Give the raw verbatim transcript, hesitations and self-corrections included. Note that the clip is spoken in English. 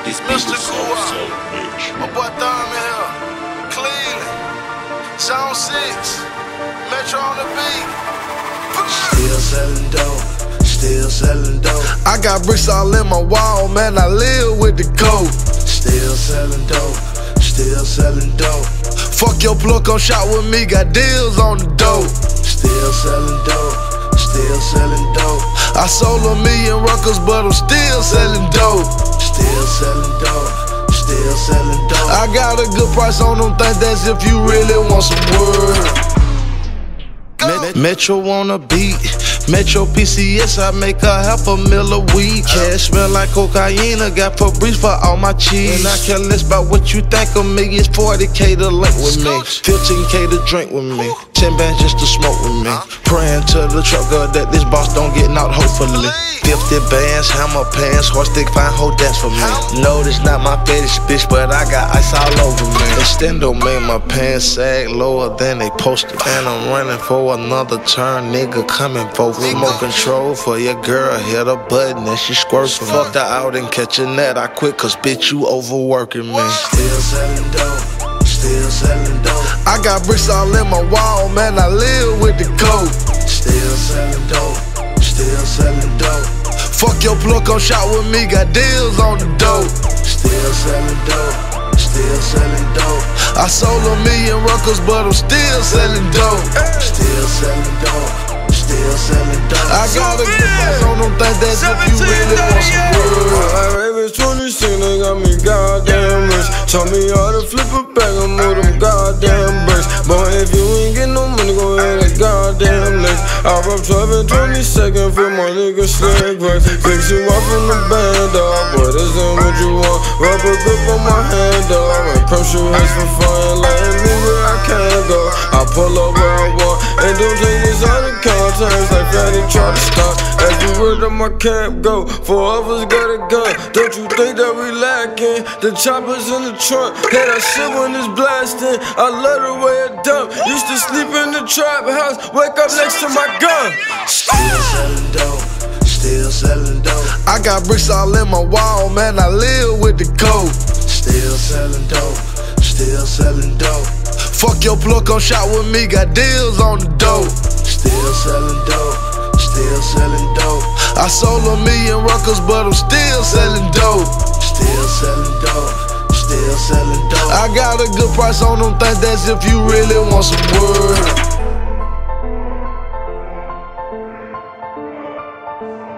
This beat was so, so rich. My boy Thumb in here. Cleveland. Zone six. Metro on the beat. Still selling dope. Still selling dope. I got bricks all in my wall, man. I live with the code. Still selling dope. Still selling dope. Fuck your plug, come shot with me. Got deals on the dope. Still selling dope. Still selling dope. I sold a million records, but I'm still selling dope. Still selling dope. Still selling dope. I got a good price on them things, that's if you really want some word. Metro on a beat, Metro P C S, I make a half a mil a week. Cash smell like cocaina, got Febreeze for all my cheese. And I care less about what you think of me, it's forty K to link with me, fifteen K to drink with me, ten bands just to smoke with me. Praying to the truck God that this boss don't get knocked, hopefully. Fifty bands, hammer pants, horse stick, fine hoe dance for me. No, this not my fetish, bitch, but I got ice all over me. Extendo made my pants sag lower than they posted. And I'm running for another turn, nigga coming for remote control for your girl. Hit a button and she squirts. Fucked her out and catch a net. I quit cause bitch you overworking me. Still selling dope. Still selling dope. I got bricks all in my wall, man. I live with the code. Still selling dope. Still selling dope. Fuck your plug, come shot with me. Got deals on the dope. Still selling dope. Still selling dope. I sold a million records, but I'm still selling dope. Still selling dope. Still selling dope. I got a good price on them things, that's if you really want some word. My baby's twenty-six, they got me goddamn rich. Taught me how to flip a bag, I'm with them goddamn bricks. But if you ain't get no money, go ahead and goddamn next. I rub twelve and twenty-second for my nigga slick back. Fix you up in the band, dog, but this ain't what you want. Rubber grip on my hand, dog, and crush your heads for fun. Letting me where I can't go. I pull up where I want, and don't take this out of context like Fetty try to stop. Every word of my camp go, four of us got a gun. Don't you think that we lacking? The choppers in the trunk, hear that shit when it's blasting. I love the way it dump. Used to sleep in the trap house, wake up next to my gun. Still selling dope. Still selling dope. I got bricks all in my wall, man. I live with the code. Still selling dope. Still selling dope. Fuck your plug, come shot with me. Got deals on the dope. Still selling dope. Still selling dope. I sold a million records, but I'm still selling dope. Still selling dope. Still selling dope. I got a good price on them things, that's if you really want some word.